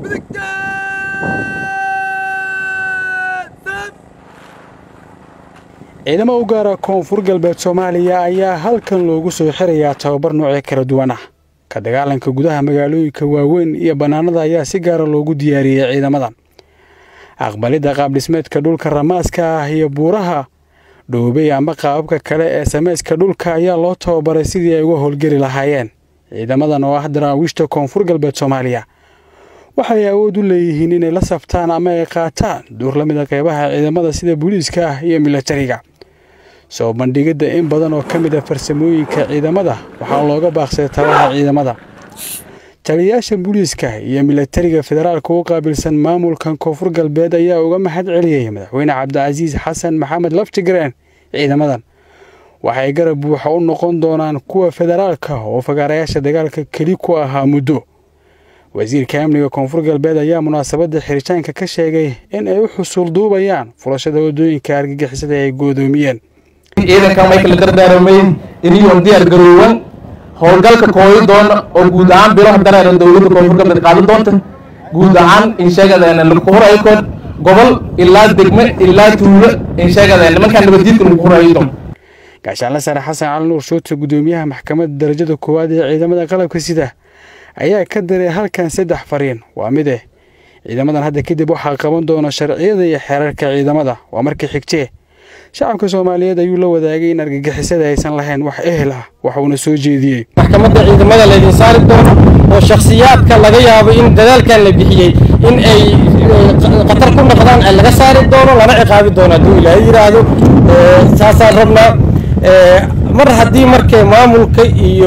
ciidamo u gaara koonfur galbeed Soomaaliya ayaa halkan loogu soo xirayaa tababar noocyo kala duwan ah ka dagaalanka gudaha magaalooyinka waaweyn iyo banaanada ayaa si gaar ah loogu diyaariyay ciidamadan aqbalida qaab dhismeedka dhulka ramaaska ah iyo buuraha dhoobay ama qaababka kale ee sameeska dhulka ayaa loo tababaray sidii ay uga howlgeli lahaayeen ciidamadan oo ah daraawiishta koonfur galbeed Soomaaliya waxay awood u leeyihiin inay la saftaan ama ay qaataan door la mid ah qaybaha ciidamada sida booliiska iyo militariga soo bandhigida in badan oo kamid ah farsamooyinka ciidamada waxa looga baaqsaday tabaha ciidamada taliyaasha booliiska iyo militariga federaalka oo qaabilsan maamulkan koonfur galbeed ayaa uga mahad celiyay madaxweyne Cabdicasiis Xasan Maxamed Laftigreen ciidamadan waxay garab buuxa u noqon doonaan kuwa federaalka oo fagaarayaasha dagaalka kali ku ahaa muddo wasiirka amniga koonfur galbeed ayaa munaasabada xiritaanka ka sheegay in ay u xusul duubayaan furashada wadooyinka argagixisada ay goodoomiyeen ciidanka Michael Dardaarmeyn inuu diyaar garoowan howlgalka kooyo doon oo guud ahaan biro haddana dawladda koonfur galbeed qaadan doonta guud ahaan in sheegadana lagu horay kood gobol ilaa degme ilaa tuulo in sheegadana markaan nabadgelyada lagu horay doon gaashaan sare Xasan Cali Nuur Shooti gudoomiyaha maxkamadda darajada koowaad ee ciidamada qalabka sida ayaa ka daray halkan 3 fariin waa mid ciidamadan hadda kadib waxa qaban doona sharciyada iyo xeerarka ciidamada waa markii xigtay shacabka Soomaaliyeed ayuu la wadaagay in argagixisada aysan lahayn wax ehel ah waxa uu soo jeediyay maxkamadda ciidamada la idin saari doono oo shakhsiyaadka laga yaabo in dadaalkan la bixiyay in ay qatar ku noqdaan ay laga saari doono lana ciqaabi doono hadii la yiraahdo saasaan rabnaa mar haddii markay maamulka iyo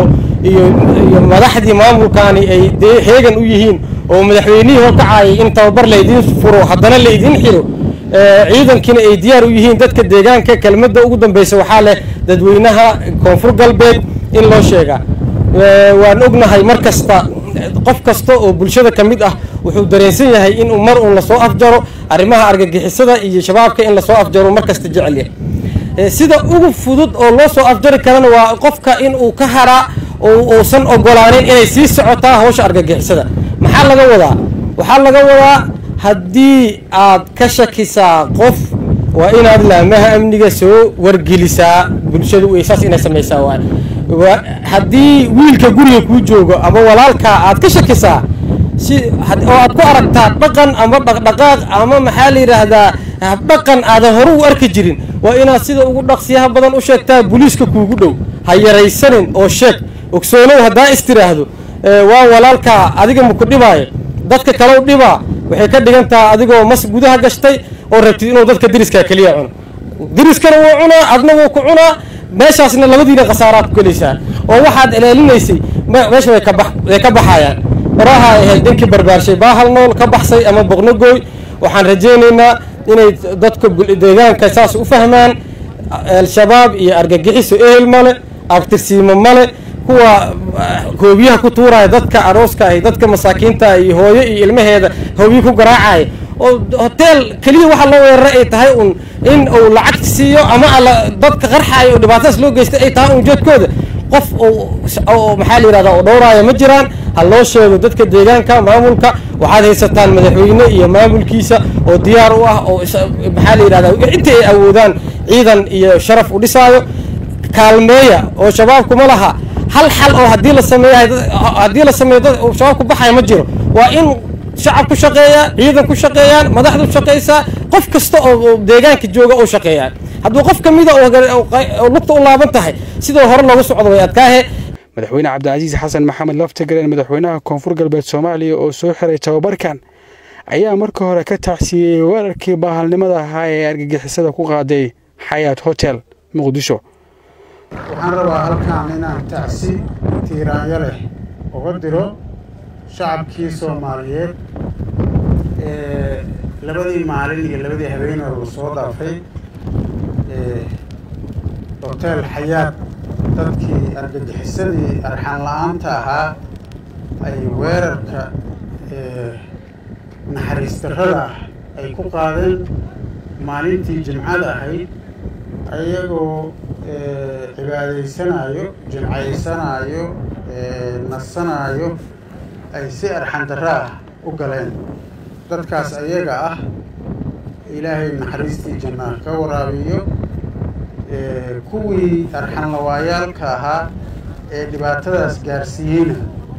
madaxdii maamulkaani ay heegan u yihiin oo madaxweynihii oo kacay in tababar la idin furo haddana la idin xiro ciidankina ay diyaar u yihiin dadka deegaanka kelmadda ugu dambaysa waxa leh dadweynaha koonfur galbeed in loo sheega waan ognahay markasta qof kasta oo bulshada kamid ah wuxuu dareensan yahay in mar uu la soo afjaro arrimaha argagixisada iyo shabaabka in la soo afjaro markasta jecel yahay sida ugu fudud oo loo soo afjari karana waa qofka in uu ka haraa oo san ogolaanin inay sii socotaa hawsha argagixisada maxaa laga wadaa waxa laga wadaa haddii aad ka shakisaa qof waa inaad laamaha amniga soo wargelisaa bulshadu way saas inay sameeysaa haddii wiilka guriga ku joogo ama walaalka aad ka shakisaa si oo aad ku aragtaa dhaqan ama dhaqdhaqaaq ama maxaa la yiraahdaa dhaqan aad hore u arki jirin waa inaad sida ugu dhaqsiyaha badan u sheegtaa booliiska kuugu dhow ha yaraysanin oo sheeg ogsoonow hadaa istiraahdo waa walaalka adiga ma ku dhibaayo dadka kale u dhibaa waxay ka dhigantaa adigoo mas gudaha gashtay oo rabtid inuu dadka diriska kaliya cuno diriskana wuu cunaa adna wuu ku cunaa meeshaasna labadiina qasaaraad ku galaysaa oo waxaad ilaalinaysay meesha way ka baxayaan waraha ay danki barbaarshay baahal nool ka baxsay ama boqnogooy waxaan rajaynaynaa inay dadka deegaanka saas u fahmaan al-shabaab iyo argagixiso ehel male abtirsiimo male kuwa hoobiyaha ku tuuraya dadka arooska ay dadka masaakiinta iyo hooyo iyo ilmaheeda hoobiyo ku garaacay oo hotel kaliya waxa loo weeraray ay tahay in uu lacag siiyo ama dadka qarxay oo dhibaataas loo geystay ay tahay ujeedkooda qof oo maxaa la yiraahdaa oo dhowraaya ma jiraan hal loo sheego dadka deegaanka maamulka waxaad haysataan madaxweyne iyo maamulkiisa oo diyaar u ah oo maxaa la yiraahdaa inta ay awoodaan ciidan iyo sharaf u dhisaayo kaalmeeya oo shabaabku ma laha hal xal oo hadii la sameeyo dad shabaab ku baxay ma jiro waa in shacab ku shaqeeya ciidan ku shaqeeyaan madaxdu shaqeeysa qof kasta oo deegaanka jooga oo shaqeeyaan hadduu qof kamida oo lugta u laaban tahay sidoo hore loogu socdo way adkaahe madaxweyne Cabdicasiis Xasan Maxamed Laftigreen madaxweynaha koonfur galbeed Soomaaliya oo soo xiray tababarkan ayaa markii hore ka tacsiyay weerarkii baahalnimada ahaa ee argagixisada ku qaaday Xayaat Hotel Muqdisho waxaan rabaa halkaan inaan tacsi tiiraanyo leh uga diro shacabkii Soomaaliyeed labadii maalin iyo labadii habeen oo soo dhaafay hotel Xayaat dadkii argagixisadii arxan la'aanta ahaa ay weerarka naxariis darrada ay ku qaadeen maalintii Jimcada ahayd ayagoo cibaadaysanayo jimcaysanayo nasanayo ay si arxan darro ah u galeen dadkaas ayaga ah ilaahay naxariistii janna ka waraabiyo kuwii arxanlawaayaalka ahaa ee dhibaatadaas gaarsiiyeyna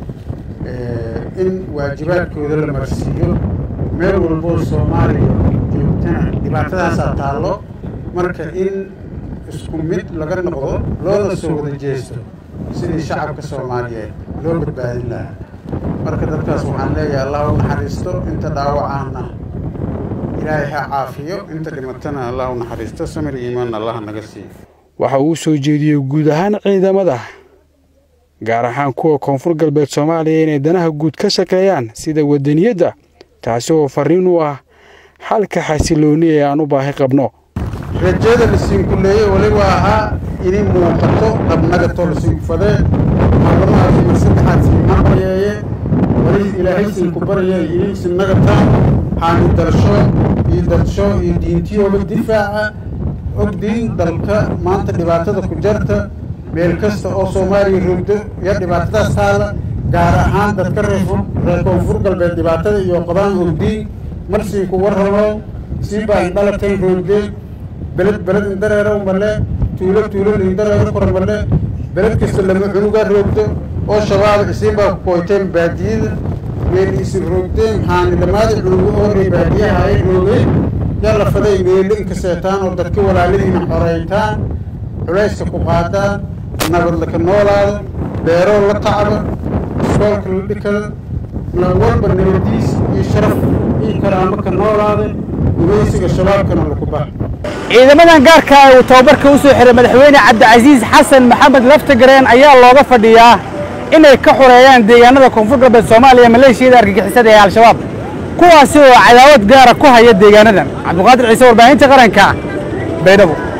in waajibaadkooda la marsiiyo meel walboo Soomaaliya joogtana dhibaatadaasaa taallo marka in isku mid laga noqdo loona soo wada jeesto sidii shacabka Soomaaliyeed loo badbaadin lahaa marka dadkaas waxaan leeyahay Allah u naxariisto inta dhaawacana ilaahay ha caafiyo inta dhimatana Allah u naxariisto samir iimaan Allah naga siiyo waxa uu soo jeediyay guud ahaan ciidamada gaar ahaan kuwa koonfur galbeed Soomaaliya inay danaha guud ka shaqeeyaan sida wadaniyada taasi oo fariin u ah xalka xasilooni ee aan u baahi qabno rajada la siin kuleeyay waliba ahaa inay muuqato qabnaga tolsiin fadee marnaa saddexaad marayay wali ilaahay siin ku barayay inay sinaga taan xaani darsho iyo diintiyooda difaaca ogdiin dalka maanta dhibaatada ku jarta meel kasta oo Soomaaliya roogdo ya dhibaatadaas taala gaar ahaan dadka reer koonfur galbeed dhibaatada iyo qabaan ogdiin marsi ku warramo si baan dhalatay roogday بلد اندريرو مله tuulo indareero kormale beled kasta lama cunuga roogto oo shabaab isiba qoyteen baadiyada meel isii roogteen haan dhamaad cunuga oo baadiyaha ay roogay yalla faday meel in ka seetaan oo dadka walaaladiina xoreytaan culayska ku qaadaan nabad la ka noolaado beero la tacabo iskoolka la dhikada la walba nabadiis iyo sharaf iyo karaamo ka noolaado gumaysiga shabaabkana la ku baax ciidamadan gaarka ah oo tababarka u soo xiray madaxweyne Cabdicaziis Xasan Maxamed Laftagareen ayaa looga fadhiyaa inay ka xoreeyaan deegaanada koonfur galbeed Soomaaliya Maleeshiyada argagixisada ee Al-Shabaab kuwaas oo cadaawad gaar ah ku haya deegaanadan Cabdiqaadir Ciise warbaahinta qaranka Baydhabo